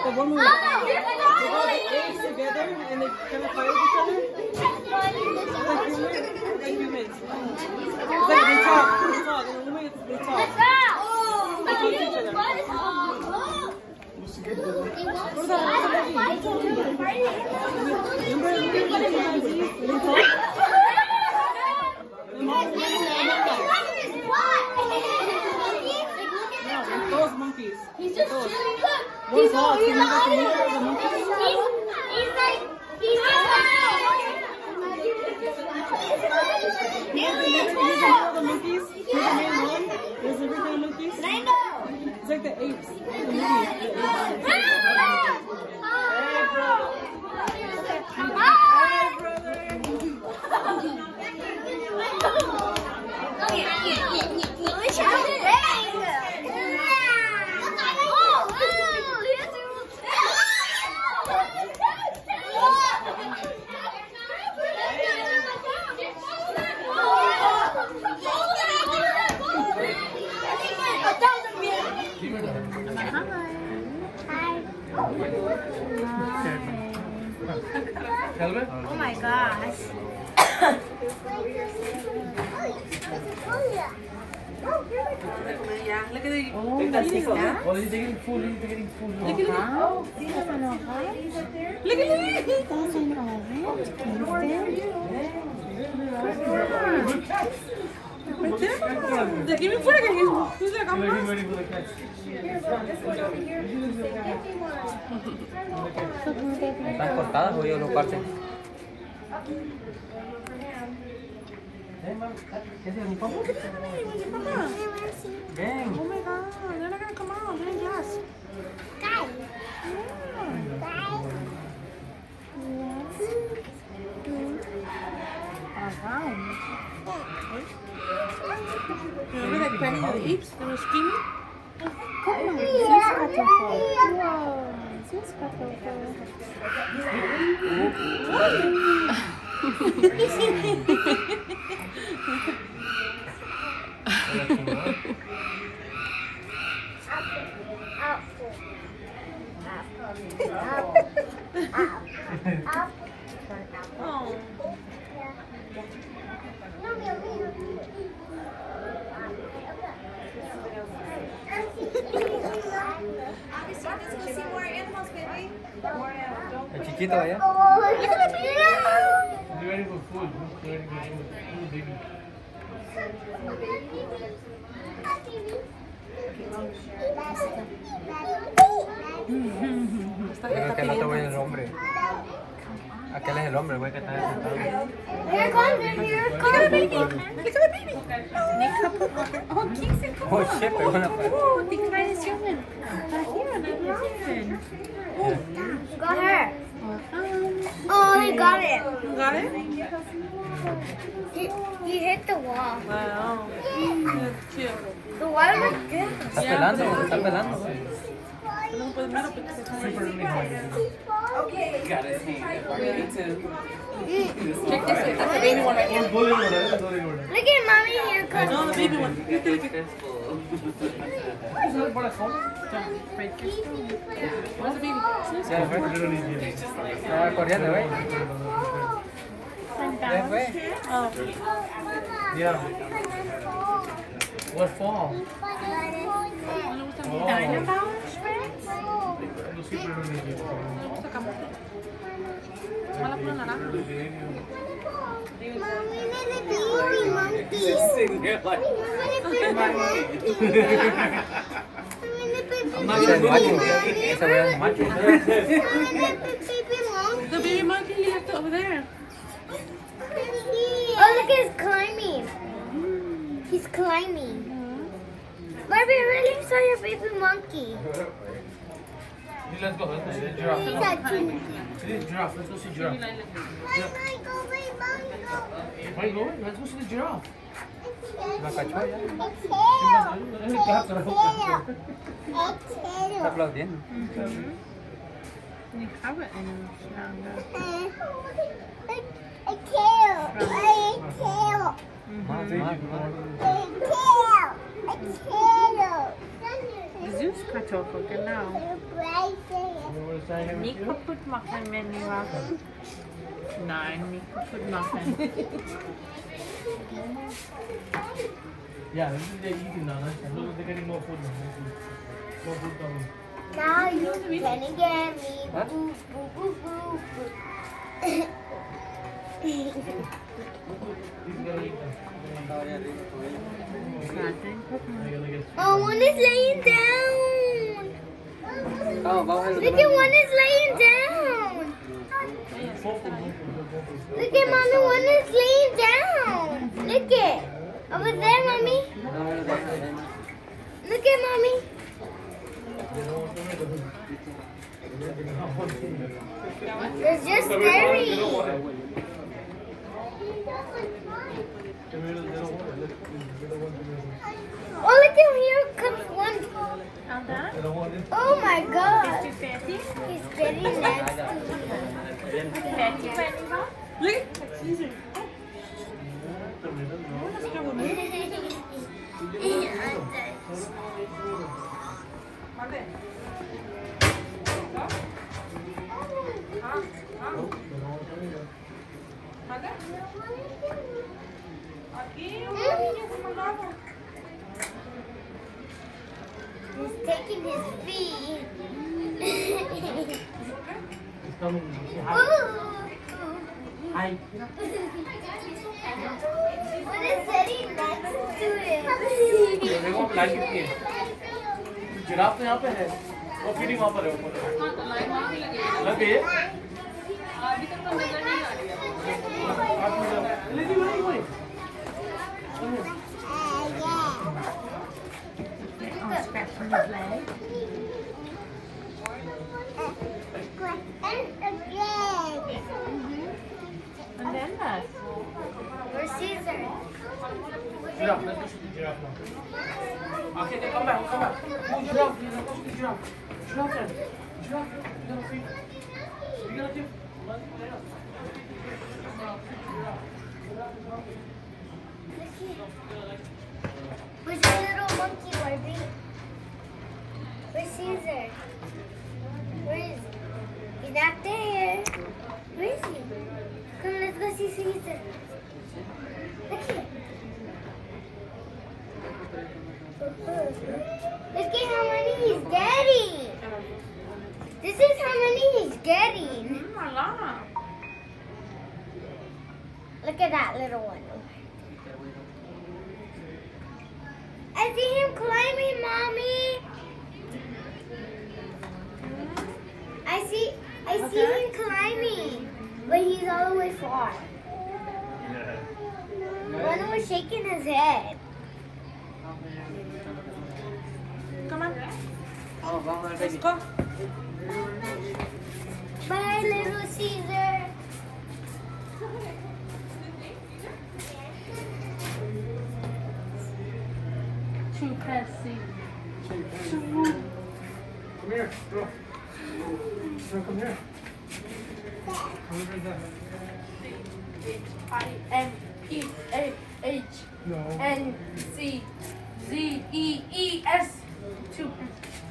the one who they all get eggs together and they kind of fight with each other. Like humans. It's like they talk, and the women they talk. They feed each other. What's that? Those monkeys. He's just chilling. One's lost. Can you go to the monkeys? He's like, he's like, the monkeys? Here's the main one. There's every kind of monkeys. I know. It's like the apes. Oh my gosh. Yeah, look at it. Oh, that's it. Oh, he's getting food. He's getting food. Look at it. Look at it. Give me food again. He's like, I'm ready for the cats. ¿Están cortadas o yo lo parten? Ven. Oh my god, they're not gonna come out. They're in glass. Remember that Granny of the apes that was screaming? El chiquito allá. You ready for food? You ready for food? Food, baby. Creo que el otro güey es el hombre. Aquel es el hombre, güey, que está sentado. Here comes it, here Look at the baby. Look at the baby. Oh, kicks it. Oh shit, pegó en la pared. Oh, the guy is human. Here, not human. Got her. Oh, he got it. You got it? He hit the wall. Wow. That's cute. The water was good. Está pelando, está pelando. Okay. Got his hand. Me too. Check this way. That's the baby one right here. Look at mommy here. No, the baby one. This full. Where's the baby? Ya, güey. Estaba corriendo, güey. Ya, güey. Oh. Yeah. What fall? Just sitting here like. I'm not saying macho. Ese güey es macho. The baby monkey he left over there. Oh, look, he's climbing. He's climbing. Barbie, I really saw your baby monkey. Let's go. Let's go see the giraffe. He's a cute. See the giraffe. Let's go see the giraffe. Where you going? Let's go see the giraffe. ¿La cachó ya? Está aplaudiendo. You have it in the zoo's cut off, genau. zijn Niet kapot maken, Menua. Nee, niet kapot maken. Ja, this is the eating now. Look, they're getting more food now. More food coming. Now you can get me. What? Boo, boo, boo, boo, boo. He's gonna eat them. Oh, yeah, they They're gonna get Oh, one is laying down. Oh, bawal Look at one is laying down. Look at mommy, one is laying down. Look it. Over there, mommy. Look at mommy. They're just staring. Oh, look at here comes one. Oh my God. Too fatty? He's getting next to Fatty, Menua? Look at Caesar. me. He's taking his feet. It's coming. Ooh. Hi. What is sitting next to him? देखो blanket की है giraffe तो यहाँ पे है वो feeding वहाँ पर है ऊपर लग गई है अभी तक तो नजर नहीं आ रही है. Oh, scratching his leg. And then that. Where's Caesar? Giraffe let's go see the giraffe now okay they come back oh giraffe let's go see the giraffe then giraffe you gonna see you gonna see Where's the little monkey, Barbie? Where's Caesar? Where is he? He's not there. Where is he? Come, let's go see Caesar. Look here. Look at how many he's getting. This is how many he's getting. Look at that little one. I see him climbing, Mommy. I see him climbing, but he's all the way far. One was shaking his head. Come on. Oh, bawal Let's go. Bye, little Caesar. Too passy. come here bro come here I-N-E-A-H no N-C-Z-E-E-S. Too passy.